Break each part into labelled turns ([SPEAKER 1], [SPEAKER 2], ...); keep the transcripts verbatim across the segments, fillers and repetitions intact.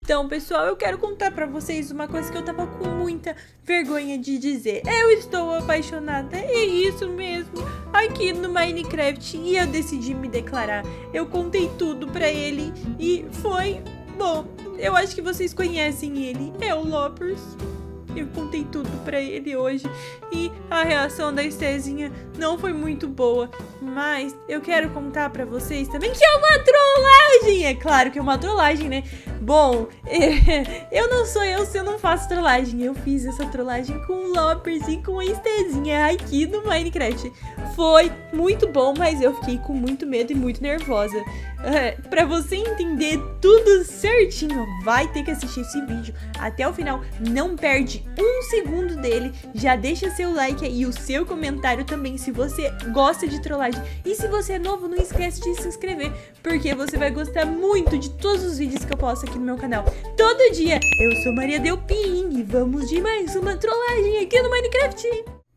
[SPEAKER 1] Então, pessoal, eu quero contar pra vocês uma coisa que eu tava com muita vergonha de dizer. Eu estou apaixonada, é isso mesmo, aqui no Minecraft, e eu decidi me declarar. Eu contei tudo pra ele e foi bom. Eu acho que vocês conhecem ele, é o Loppers. Eu contei tudo pra ele hoje e a reação da Estezinha não foi muito boa. Mas eu quero contar pra vocês também que é uma trollagem. É claro que é uma trollagem, né? Bom, eu não sou eu se eu não faço trollagem. Eu fiz essa trollagem com o Loppers e com a Estezinha aqui no Minecraft. Foi muito bom, mas eu fiquei com muito medo e muito nervosa. É, pra você entender tudo certinho, vai ter que assistir esse vídeo até o final. Não perde um segundo dele. Já deixa seu like aí e o seu comentário também se você gosta de trollagem. E se você é novo, não esquece de se inscrever, porque você vai gostar muito de todos os vídeos que eu posto aqui no meu canal todo dia. Eu sou Maria Delpin e vamos de mais uma trollagem aqui no Minecraft.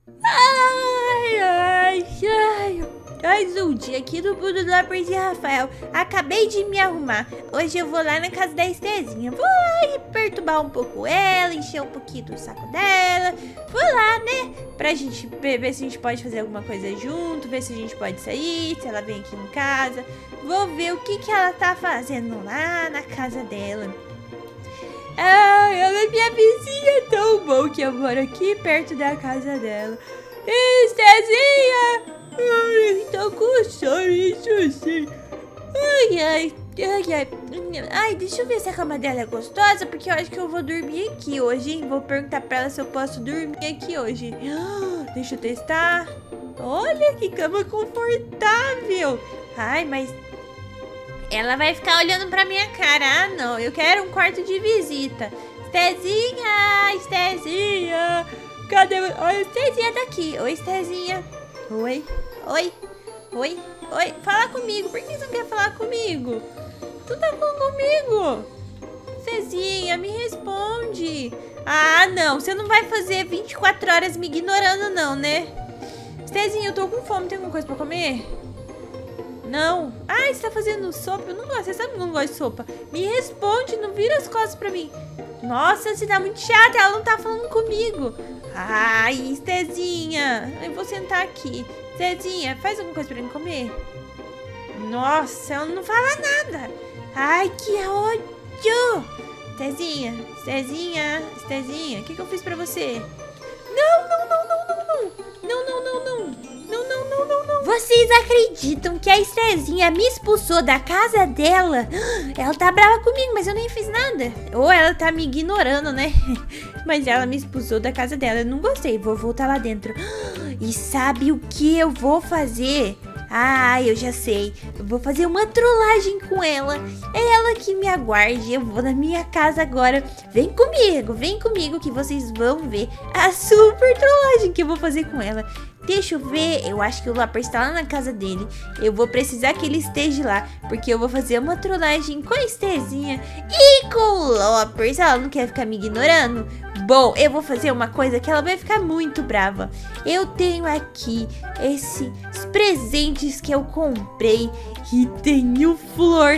[SPEAKER 1] Ai, ai, ai. Mais um dia aqui no mundo do Loppers e Rafael. Acabei de me arrumar. Hoje eu vou lá na casa da Estezinha. Vou lá e perturbar um pouco ela, encher um pouquinho do saco dela. Vou lá, né? Pra gente ver se a gente pode fazer alguma coisa junto, ver se a gente pode sair, se ela vem aqui em casa. Vou ver o que, que ela tá fazendo lá na casa dela. Ah, ela é minha vizinha, tão bom que eu moro aqui perto da casa dela. Estezinha! Ai, tô com sono, isso sim. Ai, ai, ai, ai. Ai, deixa eu ver se a cama dela é gostosa, porque eu acho que eu vou dormir aqui hoje, hein? Vou perguntar pra ela se eu posso dormir aqui hoje. Ah, deixa eu testar. Olha que cama confortável. Ai, mas ela vai ficar olhando pra minha cara. Ah, não, eu quero um quarto de visita. Estezinha, Estezinha. Cadê? Oi, Estezinha tá aqui. Oi, Estezinha. Oi, oi, oi, oi. Fala comigo. Por que você não quer falar comigo? Tu tá falando comigo? Estezinha, me responde. Ah, não. Você não vai fazer vinte e quatro horas me ignorando, não, né? Estezinha, eu tô com fome. Tem alguma coisa pra comer? Não. Ah, você tá fazendo sopa? Eu não gosto. Você sabe que eu não gosto de sopa. Me responde, não vira as costas pra mim. Nossa, você tá muito chata. Ela não tá falando comigo. Ai, Estezinha. Eu vou sentar aqui. Estezinha, faz alguma coisa pra mim comer. Nossa, ela não fala nada. Ai, que ódio. Estezinha, Estezinha, Estezinha. O que, que eu fiz pra você? Não, não, não, não, não, não. Não, não, não, não. Não, não, não, não, não. Vocês acreditam que a Estezinha me expulsou da casa dela? Ela tá brava comigo, mas eu nem fiz nada. Ou ela tá me ignorando, né? Mas ela me expulsou da casa dela. Eu não gostei, vou voltar lá dentro. E sabe o que eu vou fazer? Ah, eu já sei. Eu vou fazer uma trollagem com ela. É ela que me aguarde. Eu vou na minha casa agora. Vem comigo, vem comigo que vocês vão ver a super trollagem que eu vou fazer com ela. Deixa eu ver, eu acho que o Loppers está lá na casa dele. Eu vou precisar que ele esteja lá, porque eu vou fazer uma trollagem com a Estezinha e com o Loppers. Ela não quer ficar me ignorando? Bom, eu vou fazer uma coisa que ela vai ficar muito brava. Eu tenho aqui esses presentes que eu comprei e tenho flor.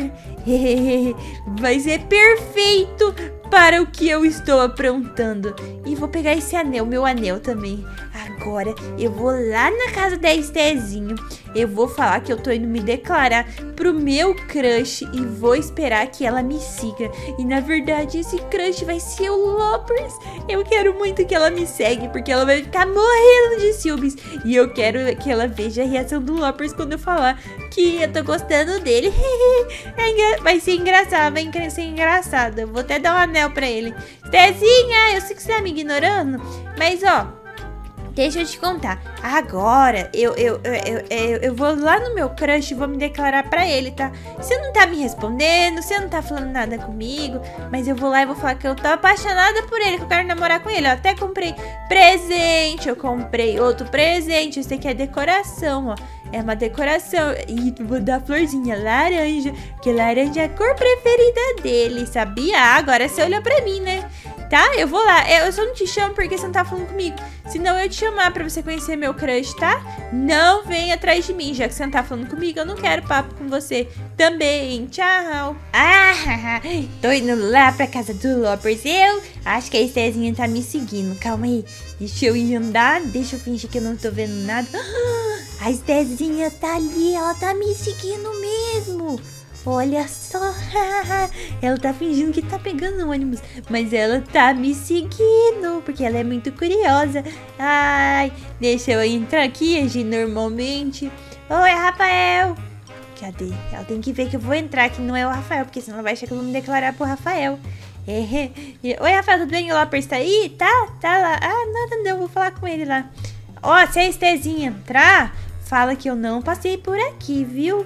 [SPEAKER 1] Vai ser perfeito para o que eu estou aprontando. E vou pegar esse anel, meu anel também. Agora eu vou lá na casa da Estezinha. Eu vou falar que eu tô indo me declarar pro meu crush e vou esperar que ela me siga. E na verdade esse crush vai ser o Loppers. Eu quero muito que ela me segue, porque ela vai ficar morrendo de ciúmes. E eu quero que ela veja a reação do Loppers quando eu falar que eu tô gostando dele. Vai ser engraçado, vai ser engraçado. Eu vou até dar um anel pra ele. Estezinha, eu sei que você tá me ignorando, mas ó, deixa eu te contar. Agora, eu, eu, eu, eu, eu vou lá no meu crush e vou me declarar pra ele, tá? Você não tá me respondendo, você não tá falando nada comigo, mas eu vou lá e vou falar que eu tô apaixonada por ele, que eu quero namorar com ele. Eu até comprei presente, eu comprei outro presente. Esse aqui é decoração, ó. É uma decoração. E vou dar florzinha laranja, porque laranja é a cor preferida dele, sabia? Agora você olhou pra mim, né? tá? Eu vou lá. Eu só não te chamo porque você não tá falando comigo. Senão eu te chamar pra você conhecer meu crush, tá? Não vem atrás de mim, já que você não tá falando comigo. Eu não quero papo com você também. Tchau. Ah, tô indo lá pra casa do Loppers. Eu acho que a Estezinha tá me seguindo. Calma aí. Deixa eu ir andar. Deixa eu fingir que eu não tô vendo nada. A Estezinha tá ali. Ela tá me seguindo mesmo. Olha só, ela tá fingindo que tá pegando ônibus, mas ela tá me seguindo, porque ela é muito curiosa. Ai, deixa eu entrar aqui, agir normalmente. Oi, Rafael. Cadê? Ela tem que ver que eu vou entrar, que não é o Rafael, porque senão ela vai achar que eu vou me declarar pro Rafael. É. Oi, Rafael, tudo bem? O Loppers tá aí? Tá? Tá lá. Ah, nada não, vou falar com ele lá. Ó, se a Estezinha entrar, fala que eu não passei por aqui, viu?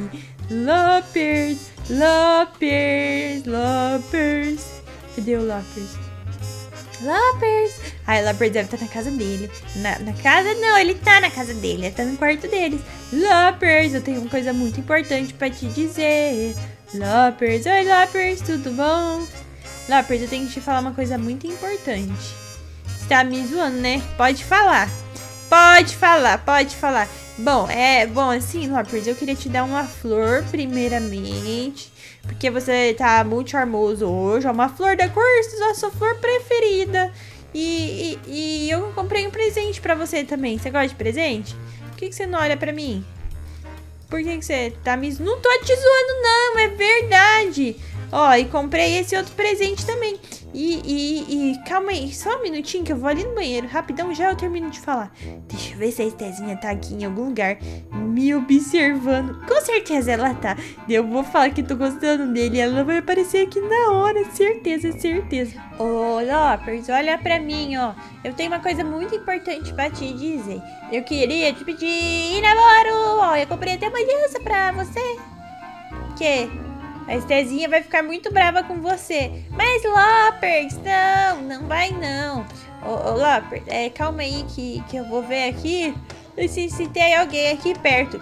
[SPEAKER 1] Loppers, Loppers, Loppers. Cadê o Loppers? Loppers. Ai, o Loppers deve estar na casa dele. Na, na casa não, ele tá na casa dele. Ele tá no quarto deles. Loppers, eu tenho uma coisa muito importante pra te dizer. Loppers, oi Loppers, tudo bom? Loppers, eu tenho que te falar uma coisa muito importante. Você tá me zoando, né? Pode falar. Pode falar, pode falar. Bom, é bom assim, Loppers, eu queria te dar uma flor primeiramente, porque você tá muito charmoso hoje. É uma flor da cor, a sua flor preferida. E, e, e eu comprei um presente pra você também. Você gosta de presente? Por que, que você não olha pra mim? Por que, que você tá me... Não tô te zoando não, é verdade. Ó, e comprei esse outro presente também. E, e, e calma aí, só um minutinho que eu vou ali no banheiro. Rapidão, já eu termino de falar. Deixa eu ver se a Estezinha tá aqui em algum lugar me observando. Com certeza ela tá. Eu vou falar que tô gostando dele. Ela vai aparecer aqui na hora, certeza, certeza. Ô, Loppers, olha pra mim, ó. Eu tenho uma coisa muito importante pra te dizer. Eu queria te pedir namoro. Ó, eu comprei até uma aliança pra você. Que? A Estezinha vai ficar muito brava com você. Mas, Loppers, não, não vai não. Ô, ô Loppers, é, calma aí que, que eu vou ver aqui se, se tem alguém aqui perto.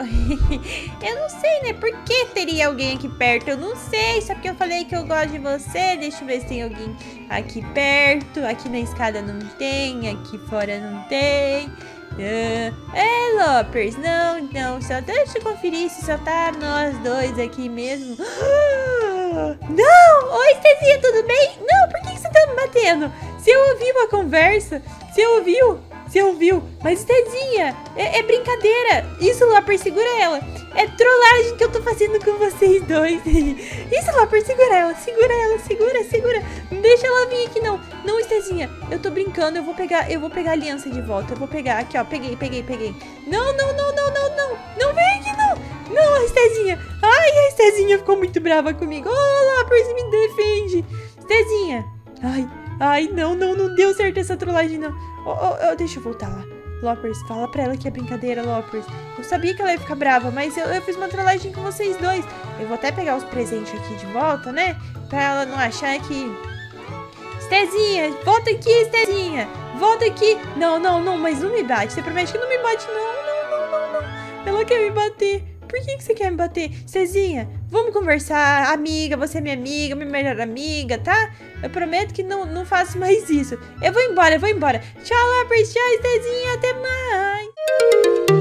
[SPEAKER 1] Eu não sei, né? Por que teria alguém aqui perto? Eu não sei, só porque eu falei que eu gosto de você. Deixa eu ver se tem alguém aqui perto. Aqui na escada não tem, aqui fora não tem. Uh, é, Loppers, não, não, só deixa eu conferir se só tá nós dois aqui mesmo. Não! Oi, Estezinha, tudo bem? Não, por que, que você tá me batendo? Você ouviu a conversa? Você ouviu? Você ouviu? Mas, Estezinha, é, é brincadeira. Isso, Loppers, segura ela. É trollagem que eu tô fazendo com vocês dois. Isso, Loppers, segura ela, segura ela, segura, segura. Não deixa ela vir aqui, não. Não, Estezinha, eu tô brincando, eu vou pegar, eu vou pegar a aliança de volta. Eu vou pegar, aqui, ó, peguei, peguei, peguei. Não, não, não, não, não, não. Não vem aqui, não. Não, Estezinha. Ai, a Estezinha ficou muito brava comigo. Oh, Loppers, me defende. Estezinha. Ai, ai, não, não, não deu certo essa trollagem, não. Oh, oh, oh, deixa eu voltar lá. Loppers, fala pra ela que é brincadeira, Loppers. Eu sabia que ela ia ficar brava, mas eu, eu fiz uma trollagem com vocês dois. Eu vou até pegar os presentes aqui de volta, né? Pra ela não achar que... Estezinha, volta aqui, Estezinha. Volta aqui. Não, não, não, mas não me bate. Você promete que não me bate, não, não, não, não, não. Ela quer me bater. Por que, que você quer me bater? Estezinha, vamos conversar. Amiga, você é minha amiga, minha melhor amiga, tá? Eu prometo que não, não faço mais isso. Eu vou embora, eu vou embora. Tchau, Loppers, tchau, Estezinha, até mais.